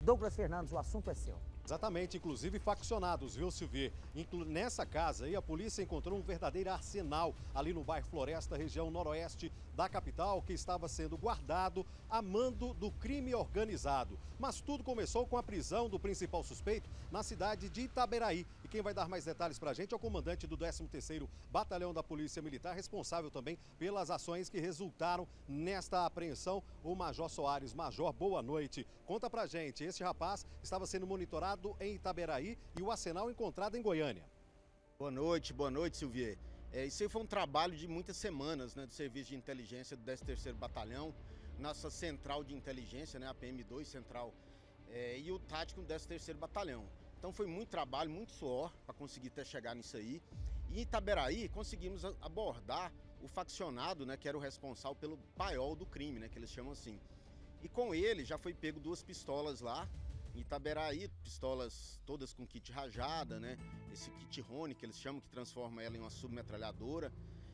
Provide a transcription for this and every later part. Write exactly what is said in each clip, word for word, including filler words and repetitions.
Douglas Fernandes, o assunto é seu. Exatamente, inclusive faccionados, viu, Silvia? Inclu nessa casa aí, a polícia encontrou um verdadeiro arsenal ali no bairro Floresta, região noroeste da capital, que estava sendo guardado a mando do crime organizado. Mas tudo começou com a prisão do principal suspeito na cidade de Itaberaí. E quem vai dar mais detalhes pra gente é o comandante do décimo terceiro Batalhão da Polícia Militar, responsável também pelas ações que resultaram nesta apreensão, o Major Soares. Major, boa noite. Conta pra gente, esse rapaz estava sendo monitorado em Itaberaí e o arsenal encontrado em Goiânia. Boa noite, boa noite, Silvier. É, isso aí foi um trabalho de muitas semanas, né, do Serviço de Inteligência do décimo terceiro Batalhão, nossa central de inteligência, né, a P M dois Central, é, e o tático do décimo terceiro Batalhão. Então foi muito trabalho, muito suor para conseguir até chegar nisso aí. E em Itaberaí conseguimos abordar o faccionado, né, que era o responsável pelo paiol do crime, né, que eles chamam assim. E com ele já foi pego duas pistolas lá, em Itaberaí, pistolas todas com kit rajada, né? Esse kit Rony, que eles chamam, que transforma ela em uma submetralhadora.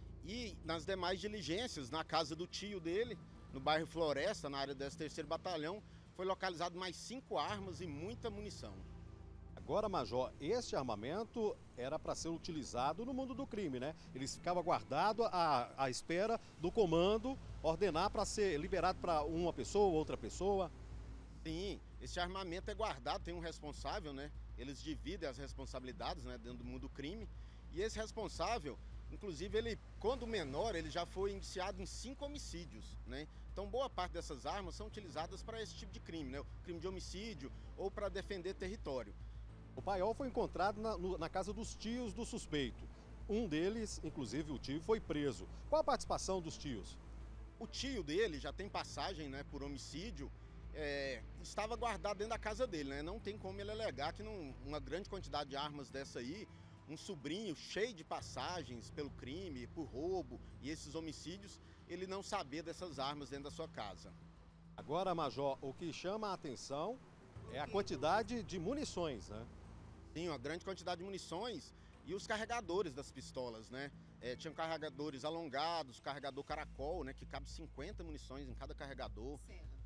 E nas demais diligências, na casa do tio dele, no bairro Floresta, na área do décimo terceiro Batalhão, foi localizado mais cinco armas e muita munição. Agora, Major, este armamento era para ser utilizado no mundo do crime, né? Ele ficava guardado à, à espera do comando ordenar para ser liberado para uma pessoa, outra pessoa. Sim, esse armamento é guardado, tem um responsável, né? Eles dividem as responsabilidades, né, dentro do mundo do crime. E esse responsável, inclusive, ele, quando menor, ele já foi indiciado em cinco homicídios, né? Então, boa parte dessas armas são utilizadas para esse tipo de crime, né? O crime de homicídio ou para defender território. O paiol foi encontrado na, no, na casa dos tios do suspeito. Um deles, inclusive o tio, foi preso. Qual a participação dos tios? O tio dele já tem passagem, né, por homicídio. É, estava guardado dentro da casa dele, né? Não tem como ele alegar que não, uma grande quantidade de armas dessa aí, um sobrinho cheio de passagens pelo crime, por roubo e esses homicídios, ele não sabia dessas armas dentro da sua casa. Agora, Major, o que chama a atenção é a quantidade de munições, né? Sim, uma grande quantidade de munições e os carregadores das pistolas, né? É, tinham carregadores alongados, carregador caracol, né? Que cabe cinquenta munições em cada carregador. Certo.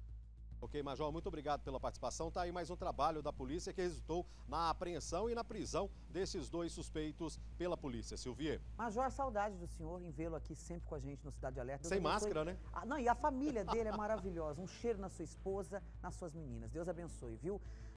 Ok, Major, muito obrigado pela participação. Tá aí mais um trabalho da polícia que resultou na apreensão e na prisão desses dois suspeitos pela polícia. Silvia. Major, saudade do senhor em vê-lo aqui sempre com a gente no Cidade Alerta. Deus Sem abençoe. máscara, né? Ah, não, e a família dele é maravilhosa. Um cheiro na sua esposa, nas suas meninas. Deus abençoe, viu?